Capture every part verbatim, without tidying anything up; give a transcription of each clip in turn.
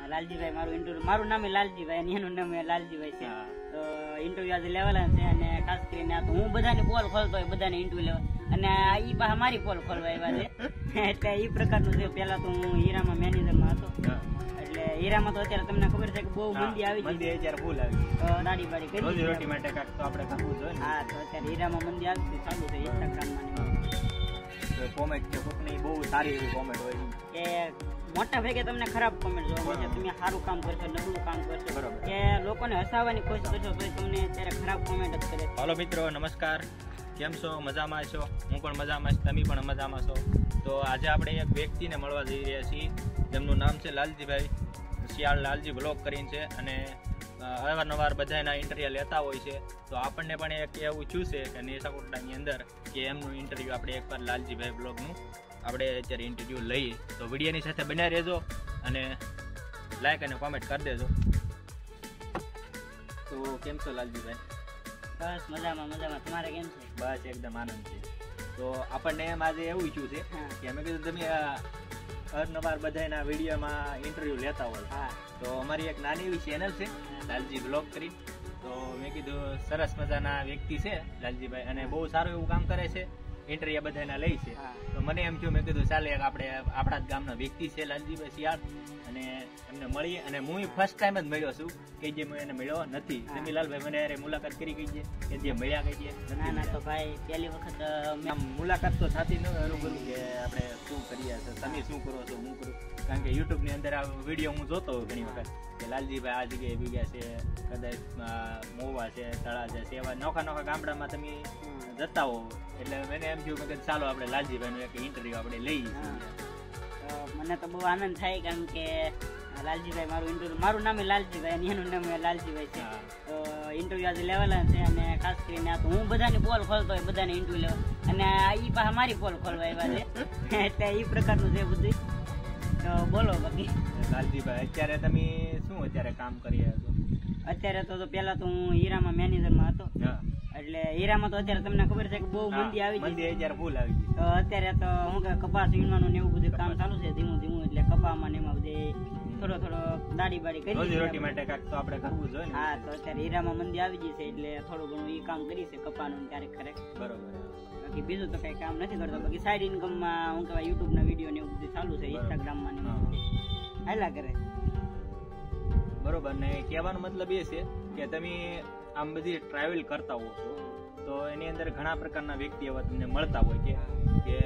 લાલજીભાઈ મારું ઇન્ટરવ્યુ, મારું નામ લાલજીભાઈ અને એનું નામ લાલજીભાઈ છે. તો ઇન્ટરવ્યુ આજે લેવાના છે અને ખાસ કરીને હું બધાની પોલ ખોલતો હોય, બધાને ઇન્ટરવ્યુ લેવા, અને ઈ પાસે મારી પોલ ખોલવા આવ્યા છે. એટલે ઈ પ્રકારનું છે. પેલા તો હું હીરામાં મેનેજરમાં હતો, એટલે હીરામાં તો અત્યારે તમને ખબર છે કે બહુ મંદી આવી મંદી અત્યારે ફૂલ આવી તો દાડી બાડી કરી રોજી રોટી માટે કાક તો આપણે કરવું જોઈએ. હા, તો અત્યારે હીરામાં મંદી આવી ચાલુ છે. ઇન્સ્ટાગ્રામમાં કોમેન્ટ કે કોકની બહુ સારી એવી કોમેન્ટ હોય કે મોટા ભાગે તમને ખરાબ કોમેન્ટ જોવા મળશે, તમે સારું કામ કરશો, નબળું કામ કરશો, કે લોકોને હસાવવાની કોશિશ કરશો તો તમને ત્યારે ખરાબ કોમેન્ટ જ કરે. હાલો મિત્રો, નમસ્કાર, કેમ છો? મજામાં છો? હું પણ મજામાં છું, તમે પણ મજામાં છો. તો આજે આપણે એક વ્યક્તિને મળવા જઈ રહ્યા છીએ, જેમનું નામ છે લાલજીભાઈ શિયાળ. લાલજી બ્લોગ કરીને છે અને અવારનવાર બધાના ઇન્ટરવ્યુ લેતા હોય છે. તો આપણને પણ એક એવું થયું છે કે નેસાકોટડાની અંદર કે એમનું ઇન્ટરવ્યુ આપણે એકવાર લાલજીભાઈ બ્લોગનું આપણે અત્યારે ઇન્ટરવ્યુ લઈએ. તો વિડીયોની સાથે બન્યા રહેજો અને લાઈક અને કોમેન્ટ કરી દેજો. તો કેમ છો લાલજીભાઈ? બસ મજામાં મજામાં. તમારે કેમ છે? બસ એકદમ આનંદ છે. તો આપણને એમ આજે એવું ઈચ્છું છે કે અમે કીધું તમે અવારનવાર બધાના વિડીયોમાં ઇન્ટરવ્યુ લેતા હોય. હા, તો અમારી એક નાની એવી ચેનલ છે લાલજી બ્લોગ કરી. તો મેં કીધું સરસ મજાના વ્યક્તિ છે લાલજીભાઈ અને બહુ સારું એવું કામ કરે છે, ઇન્ટરવ્યુ બધાના લે છે. તો મને એમ થયું, મેં કીધું ચાલે આપણે આપણા જ ગામના વ્યક્તિ છે લાલજીભાઈ શિયાળ અને એમને મળીએ. અને હું ફર્સ્ટ ટાઈમ જ મળ્યો છું કે જે હું એને મળ્યો નથી. જમીલાલભાઈ મને યારે મુલાકાત કરી ગઈ છે કે જે મળ્યા કઈ છે? ના ના, તો ભાઈ પહેલી વખત આમ મુલાકાત તો થતી ન રૂબરૂ કે આપણે શું કરીએ છીએ, તમે શું કરો છો, હું કરું. કારણ કે યુટ્યુબ ની અંદર આ વિડીયો હું જોતો હોઉં ઘણી વખત કે લાલજીભાઈ આ જગ્યાએ ભેગા છે, કદાચ મોવા છે, તળાજા છે, એવા નોખા નોખા ગામડામાં તમે જતા હો. એટલે મને એમ થયું કે ચાલો આપણે લાલજીભાઈ નું એક ઇન્ટરવ્યુ આપણે લઈએ. મને તો બહુ આનંદ થાય, કારણ કે લાલજીભાઈ મારું ઇન્ટરવ્યુ, મારું નામ લાલજીભાઈ અને એનું નામ લાલજીભાઈ છે. તો ઇન્ટરવ્યુ આજે લેવાના છે અને ખાસ કરીને હું બધાની પોલ ખોલતો હોય, બધાને ઇન્ટરવ્યુ લેવા, અને ઈ પાસે મારી પોલ ખોલવા આવ્યા છે. એટલે ઈ પ્રકારનું છે બધું. તો બોલો બાકી. લાલજીભાઈ અત્યારે તમે શું અત્યારે કામ કરી રહ્યા છો? અત્યારે તો પેલા તો હું હીરામાં મેનેજરમાં હતો. એટલે હીરામાં તો અત્યારે તમને ખબર છે કે બહુ મંદી આવી મંદી અત્યારે ફૂલ આવી ગઈ. તો અત્યારે તો હું કે કપાસ વીણવાનું ને એવું બધું કામ ચાલુ છે ધીમું ધીમું. એટલે કપામાં ને એમાં બધે થોડો થોડો દાડી બાડી કરી રોજી રોટી માટે કાક તો આપણે કરવું જોઈએ. હા, તો અત્યારે હીરામાં મંદી આવી ગઈ છે એટલે થોડું ઘણું એ કામ કરી છે કપાનું ક્યારેક ખરેક. બરોબર. બાકી બીજું તો કઈ કામ નથી કરતો. બાકી સાઈડ ઇન્કમમાં હું કહેવાય યુટ્યુબ ના વિડીયો ને એવું બધું ચાલુ છે, ઇન્સ્ટાગ્રામમાં ને હાલા કરે. બરોબર. ને કહેવાનો મતલબ એ છે કે તમે આમ બધી ટ્રાવેલ કરતા હો છો તો એની અંદર ઘણા પ્રકારના વ્યક્તિ એવા તમને મળતા હોય કે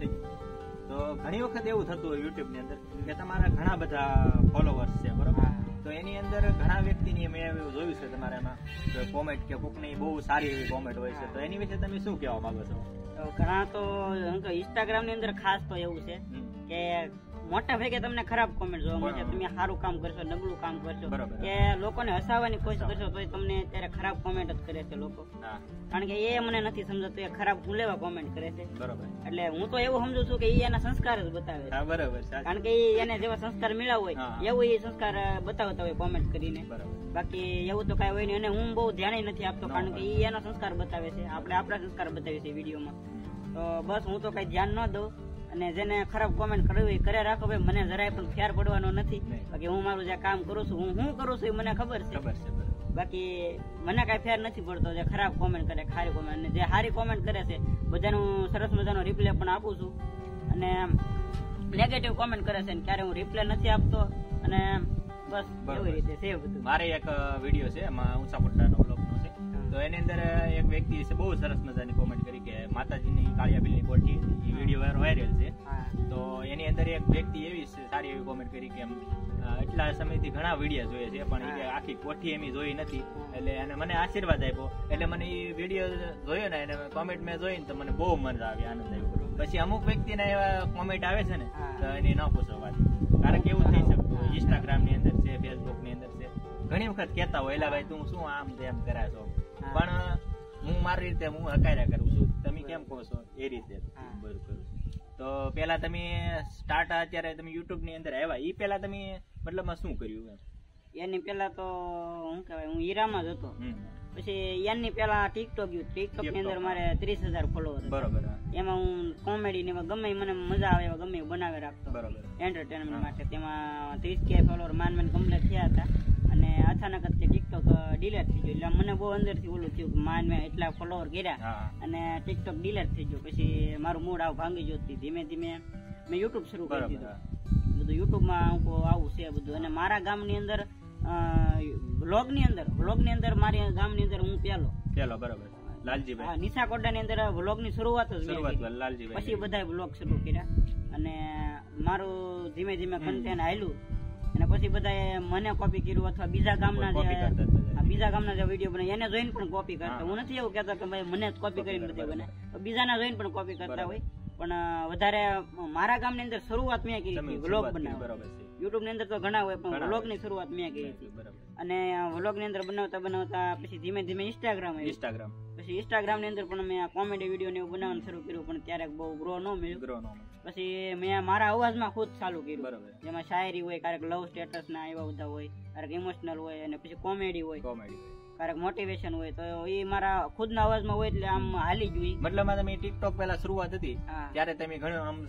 તો ઘણી વખત એવું થતું હોય યુટ્યુબ ની અંદર કે તમારા ઘણા બધા ફોલોવર્સ છે, બરોબર. તો એની અંદર ઘણા વ્યક્તિની મેં એવું જોયું છે તમારા એમાં કોમેન્ટ કે કોકની બહુ સારી એવી કોમેન્ટ હોય છે. તો એની વિશે તમે શું કહેવા માંગો છો? ઘણા તો ઇન્સ્ટાગ્રામ ની અંદર ખાસ તો એવું છે કે મોટા ભાગે તમને ખરાબ કોમેન્ટ જોવા મળશે, તમે સારું કામ કરશો, નબળું કામ કરશો, કે લોકોને હસાવવાની કોશિશ કરશો તો તમને ત્યારે ખરાબ કોમેન્ટ જ કરે છે લોકો. કારણ કે એ મને નથી સમજતું એ ખરાબ હું લેવા કોમેન્ટ કરે છે. એટલે હું તો એવું સમજુ છું કે એ એના સંસ્કાર જ બતાવે છે. બરાબર. કારણ કે એને જેવા સંસ્કાર મળ્યા હોય એવું એ સંસ્કાર બતાવતા હોય કોમેન્ટ કરીને. બાકી એવું તો કઈ હોય નહીં. અને હું બહુ ધ્યાન નથી આપતો, કારણ કે એ એના સંસ્કાર બતાવે છે, આપણે આપણા સંસ્કાર બતાવીએ છીએ વિડીયોમાં. તો બસ હું તો કઈ ધ્યાન ન દઉં. અને જેને ખરાબ કોમેન્ટ કરવી હોય કરે રાખો ભાઈ, મને જરાય પણ ફેર પડવાનો નથી. બાકી હું મારું જે કામ કરું છું, હું શું કરું છું એ મને ખબર છે. બાકી મને કઈ ફેર નથી પડતો જે ખરાબ કોમેન્ટ કરે, સારી કોમેન્ટ. અને જે સારી કોમેન્ટ કરે છે બધાનું સરસ મજાનો રિપ્લે પણ આપું છું. અને નેગેટિવ કોમેન્ટ કરે છે ક્યારે હું રિપ્લે નથી આપતો. અને બસ એવી રીતે છે બધું. મારે એક વિડીયો છે એમાં ઊંચા પોટાનો બ્લોગનો છે. તો એની અંદર એક વ્યક્તિ છે બહુ સરસ મજાની કોમેન્ટ કરી કે માતાજીની કાળિયા બિલની કોઠી, એ વિડીયો વાયરલ છે. તો એની અંદર એક વ્યક્તિ એવી સારી એવી કોમેન્ટ કરી કે એટલા સમયથી ઘણા વિડીયો જોઈએ છે પણ એ આખી કોઠી એમ જોઈ નથી. એટલે એને મને આશીર્વાદ આપ્યો. એટલે મને એ વિડીયો જોયો ને એને કોમેન્ટ મેં જોઈને તો મને બહુ મજા આવી, આનંદ આવ્યો. પછી અમુક વ્યક્તિને એવા કોમેન્ટ આવે છે ને તો એની ન પૂછો વાત. કારણ કે એવું થઈ શકતું ઇન્સ્ટાગ્રામ ની અંદર છે, ફેસબુક ની અંદર છે, ઘણી વખત કેતા હોય એલા ભાઈ તું શું આમ તેમ કરાય છો. પણ હું મારી રીતે હું હકાર્યા કરું છું, તમે કેમ કહો છો એ રીતે બધું કરું. તો પેલા તમે સ્ટાર્ટ અત્યારે તમે યુટ્યુબ ની અંદર આવ્યા એ પેલા તમે મતલબ શું કર્યું? એની પેલા તો હું કહેવાય હું હીરામાં જ હતો. પછી એની પેલા ટિકટોક યુ ટિકટોક ની અંદર મારે ત્રીસ હજાર ફોલોવર બરોબર એમાં હું કોમેડી ને ગમે મને મજા આવે એવા ગમે બનાવી રાખતો બરોબર એન્ટરટેનમેન્ટ માટે તેમાં ત્રીસ કે ફોલોવર માન માન કમ્પ્લીટ થયા હતા અને અચાનક જ ટિકટોક ડિલીટ થઈ ગયું એટલે મને બહુ અંદરથી ઓલું થયું કે માન મેં એટલા ફોલોવર કર્યા અને ટિકટોક ડિલીટ થઈ ગયું પછી મારું મૂડ આવ ભાંગી ગયું ધીમે ધીમે મેં યુટ્યુબ શરૂ કરી દીધું બધું યુટ્યુબમાં આવું છે બધું અને મારા ગામની અંદર વ્લોગ ની અંદર વ્લોગ ની અંદર મારી ગામ ની અંદર હું પેલો પેલો બરાબર લાલજીભાઈ નિશાકોડા ની અંદર વ્લોગ ની શરૂઆત જ લાલજીભાઈ પછી બધા વ્લોગ શરૂ કર્યા અને મારું ધીમે ધીમે કન્ટેન્ટ હાલ્યું અને પછી બધા મને કોપી કર્યું અથવા બીજા ગામના જે બીજા ગામના જે વિડીયો બને એને જોઈને પણ કોપી કરતા હું નથી એવું કહેતો કે ભાઈ મને જ કોપી કરીને બધે બને બીજાના જોઈને પણ કોપી કરતા હોય પણ વધારે મારા ગામની અંદર શરૂઆત મેં કરી હતી વ્લોગ બનાવવા યુટ્યુબ ની અંદર તો ઘણા હોય પણ વ્લોગ ની શરૂઆત મેં કરી હતી અને વ્લોગ ની અંદર બનાવતા બનાવતા પછી ધીમે ધીમે ઇન્સ્ટાગ્રામ ઇન્સ્ટાગ્રામ પછી ઇન્સ્ટાગ્રામ ની અંદર પણ મેં કોમેડી વિડીયો ને એવું બનાવવાનું શરૂ કર્યું પણ ત્યારે બહુ ગ્રો ન મળ્યું પછી મેં મારા અવાજમાં ખુદ ચાલુ કર્યું જેમાં શાયરી હોય ક્યારેક લવ સ્ટેટસ ના એવા બધા હોય ક્યારેક ઇમોશનલ હોય અને પછી કોમેડી હોય કોમેડી ક્યારેક મોટિવેશન હોય તો એ મારા ખુદ ના અવાજમાં હોય એટલે આમ હાલી જ હોય મતલબ તમે ટિકટોક પેલા શરૂઆત હતી ત્યારે તમે ઘણું આમ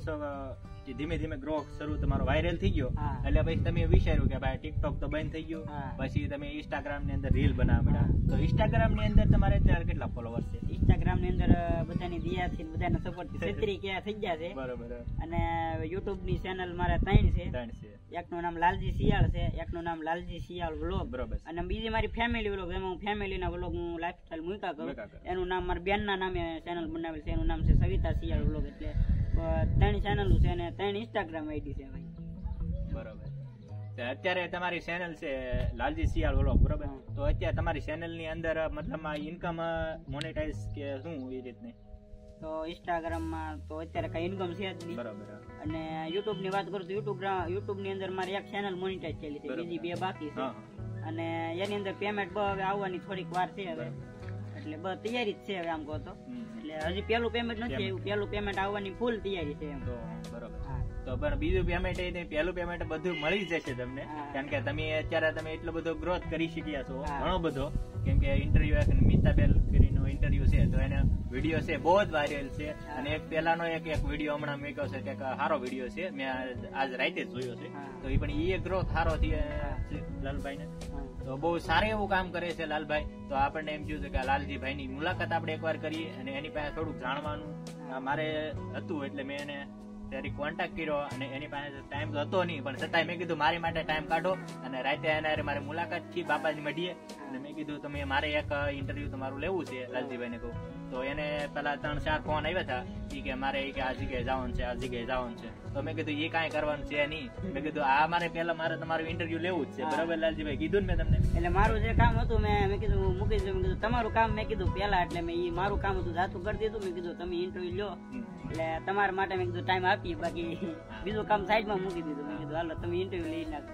ધીમે ધીમે ગ્રો શરૂ તમારો વાયરલ થઈ ગયો એટલે પછી તમે વિચાર્યું કે ભાઈ ટિકટોક તો બંધ થઈ ગયું પછી તમે ઇન્સ્ટાગ્રામ ની અંદર રીલ બનાવવા તો ઇન્સ્ટાગ્રામ ની અંદર તમારે અત્યારે કેટલા ફોલોવર્સ છે ઇન્સ્ટાગ્રામ ની અંદર બધાની દિયાથી બધાના સપોર્ટ થી છત્રી કે થઈ ગયા છે બરોબર અને યુટ્યુબ ની ચેનલ મારે ત્રણ છે ત્રણ છે એકનું નામ લાલજી શિયાળ છે એકનું નામ લાલજી શિયાળ વ્લોગ બરોબર અને બીજી મારી ફેમિલી વ્લોગ એમાં હું ફેમિલી ના વ્લોગ હું લાઈફસ્ટાઈલ મૂકા કરું એનું નામ મારા બેન ના નામે ચેનલ બનાવેલ છે એનું નામ છે સવિતા શિયાળ વ્લોગ એટલે ત્રણ ચેનલ છે અને ત્રણ ઇન્સ્ટાગ્રામ આઈડી છે ભાઈ બરોબર અત્યારે તમારી ચેનલ છે લાલજી શિયાળ વ્લોગ બરોબર તો અત્યારે તમારી ચેનલ ની અંદર મતલબ ઇન્કમ મોનેટાઈઝ કે શું એ રીતની તો ઇન્સ્ટાગ્રામ માં તો અત્યારે કઈ ઇન્કમ છે જ નહીં બરાબર અને યુટ્યુબ ની વાત કરું તો યુટ્યુબ યુટ્યુબ ની અંદર મારી એક ચેનલ મોનેટાઈઝ થયેલી છે બીજી બે બાકી છે અને એની અંદર પેમેન્ટ હવે આવવાની થોડીક વાર છે હવે એટલે બસ તૈયારી જ છે હવે આમ કહો તો એટલે હજી પેલું પેમેન્ટ નથી આવ્યું પેલું પેમેન્ટ આવવાની ફૂલ તૈયારી છે એમ તો બરોબર તો પણ બીજું પેમેન્ટ એ પેલું પેમેન્ટ બધું મળી જશે તમને કારણ કે તમે અત્યારે તમે એટલો બધો ગ્રોથ કરી શક્યા છો ઘણો બધો કેમ કે ઇન્ટરવ્યુ મિતાબેલ કરીને ઇન્ટરવ્યુ છે તો એને વિડીયો છે બહુ જ વાયરલ છે અને એક પેલાનો એક એક વિડીયો હમણાં મૂક્યો છે કે સારો વિડીયો છે મેં આજ રાતે જ જોયો છે તો એ પણ એ ગ્રોથ સારો થયો લાલભાઈ ને તો બહુ સારું એવું કામ કરે છે લાલભાઈ તો આપણને એમ થયું છે કે લાલજીભાઈ ની મુલાકાત આપણે એકવાર કરીએ અને એની પાસે થોડુંક જાણવાનું મારે હતું એટલે મેં એને ત્યારે કોન્ટેક્ટ કર્યો અને એની પાસે ટાઈમ તો હતો નહીં પણ છતાંય મેં કીધું મારી માટે ટાઈમ કાઢો અને રાતે એના મારે મુલાકાત થી બાપાજી મળીએ અને મેં કીધું તમે મારે એક ઇન્ટરવ્યુ તમારું લેવું છે લાલજીભાઈ ને કહું તો એને પેલા ત્રણ ચાર ફોન આવ્યા હતા એ કે મારે કે આ જગ્યાએ જવાનું છે આ જગ્યાએ જવાનું છે તો મેં કીધું એ કાંઈ કરવાનું છે નહીં મેં કીધું આ મારે પેલા મારે તમારું ઇન્ટરવ્યુ લેવું જ છે બરાબર લાલજીભાઈ કીધું ને મેં તમને એટલે મારું જે કામ હતું મેં મેં કીધું મૂકી દીધું મેં કીધું તમારું કામ મેં કીધું પેલા એટલે મેં એ મારું કામ હતું જાતું કરી દીધું મેં કીધું તમે ઇન્ટરવ્યુ લો એટલે તમારા માટે મેં કીધું ટાઈમ આપી બાકી બીજું કામ સાઈડમાં મૂકી દીધું મેં કીધું હાલો તમે ઇન્ટરવ્યુ લઈ નાખો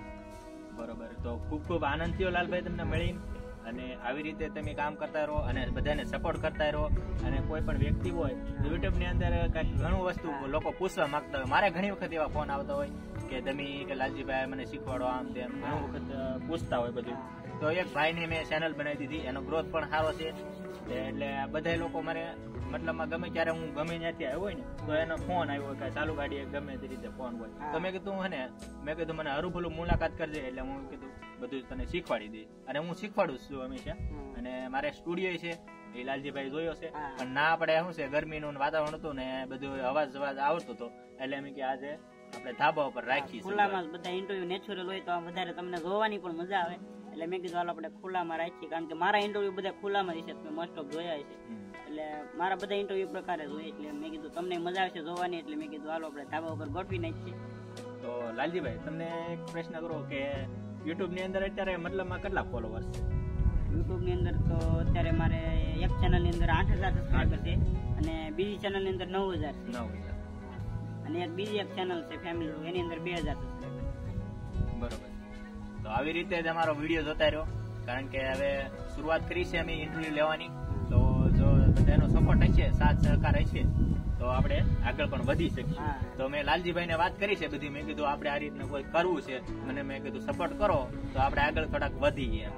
બરોબર તો ખૂબ ખૂબ આનંદ થયો લાલભાઈ તમને મળીને અને આવી રીતે તમે કામ કરતા રહો અને બધાને સપોર્ટ કરતા રહો અને કોઈ પણ વ્યક્તિ હોય યુટ્યુબ ની અંદર કઈક ઘણું વસ્તુ લોકો પૂછવા માંગતા હોય મારે ઘણી વખત એવા ફોન આવતા હોય કે તમે કે લાલજીભાઈ મને શીખવાડો આમ તેમ ઘણું વખત પૂછતા હોય બધું તો એક ભાઈને મેં ચેનલ બનાવી દીધી એનો ગ્રોથ પણ સારો છે એટલે બધા લોકો મારે મતલબમાં ગમે ત્યારે હું ગમે ત્યાંથી આવ્યો હોય ને તો એનો ફોન આવ્યો કે ચાલુ ગાડી ગમે તે રીતે ફોન હોય તો મેં કીધું હે ને મેં કીધું મને હરુભલું મુલાકાત કરજે એટલે હું કીધું બધું તને શીખવાડી દઈ અને હું શીખવાડું છું હંમેશા અને મારે સ્ટુડિયો છે એ લાલજીભાઈ જોયો છે પણ ના આપણે શું છે ગરમીનું વાતાવરણ હતું ને બધું અવાજ અવાજ આવતો હતો એટલે એમ કે આજે આપણે ધાબા ઉપર રાખી ખુલ્લામાં બધા ઇન્ટરવ્યુ નેચરલ હોય તો વધારે તમને જોવાની પણ મજા આવે એટલે મેં કીધું હાલો આપણે ખુલ્લામાં રાખીએ કારણ કે મારા ઇન્ટરવ્યુ બધા ખુલ્લામાં રહેશે મેં મોસ્ટ ઓફ જોયા છે એટલે મારા બધા ઇન્ટરવ્યુ પ્રકારે જોઈએ એટલે મેં કીધું તમને મજા આવશે જોવાની એટલે મેં કીધું હાલો આપણે ધાબા ઉપર ગોઠવી નાખીએ તો લાલજીભાઈ તમને એક પ્રશ્ન કરો કે યુટ્યુબ ની અંદર અત્યારે મતલબમાં કેટલા ફોલોવર્સ છે યુટ્યુબ ની અંદર તો અત્યારે મારે એક ચેનલ ની અંદર આઠ હજાર સબસ્ક્રાઈબર છે અને બીજી ચેનલ ની અંદર નવ હજાર નવ હજાર અને એક બીજી એક ચેનલ છે ફેમિલી એની અંદર બે હજાર સબસ્ક્રાઈબર બરોબર તો આવી રીતે જ અમારો વિડીયો જોતા રહ્યો કારણ કે હવે શરૂઆત કરી છે અમે ઇન્ટરવ્યુ લેવાની તો જો બધાનો સપોર્ટ હશે સાથ સહકાર હશે તો આપણે આગળ પણ વધી શકીએ તો મેં લાલજીભાઈ ને વાત કરી છે બધી મેં કીધું આપણે આ રીતનું કોઈ કરવું છે મને મેં કીધું સપોર્ટ કરો તો આપણે આગળ થોડાક વધીએ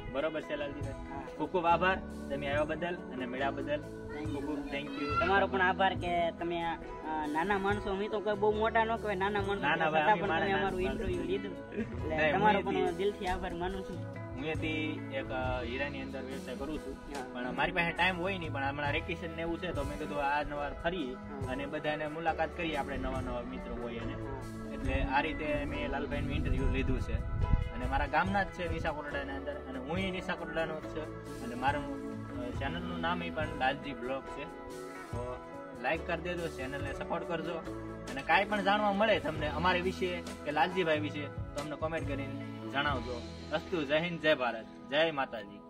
બરોબર છે લાલજીભાઈ, ખૂબ ખૂબ આભાર તમે આવ્યા બદલ અને મળ્યા બદલ. ખૂબ ખૂબ થેન્ક યુ. તમારો પણ આભાર કે તમે નાના માણસો, અમે તો કોઈ બહુ મોટા ન કહેવાય, નાના માણસો છતાં પણ તમે અમારું ઇન્ટરવ્યુ લીધું, એટલે તમારો પણ દિલથી આભાર માનું છું. હું એથી એક હીરાની અંદર વ્યવસાય કરું છું, પણ મારી પાસે ટાઈમ હોય નહીં, પણ હમણાં વેકેશન ને એવું છે તો મેં કીધું આ નવા ફરી અને બધાને મુલાકાત કરીએ, આપણે નવા નવા મિત્રો હોય એને, એટલે આ રીતે મેં લાલભાઈનું ઇન્ટરવ્યુ લીધું છે. અને મારા ગામના જ છે નિશાકોટડાની અંદર, અને હું એ નિશાકોટડાનો જ છે, અને મારું ચેનલનું નામ એ પણ લાલજી બ્લોગ છે. તો લાઈક કરી દેજો, ચેનલને સપોર્ટ કરજો, અને કાંઈ પણ જાણવા મળે તમને અમારી વિશે કે લાલજીભાઈ વિશે તો અમને કોમેન્ટ કરીને જણાવજો. અસ્તુ, જય હિન્દ, જય ભારત, જય માતાજી.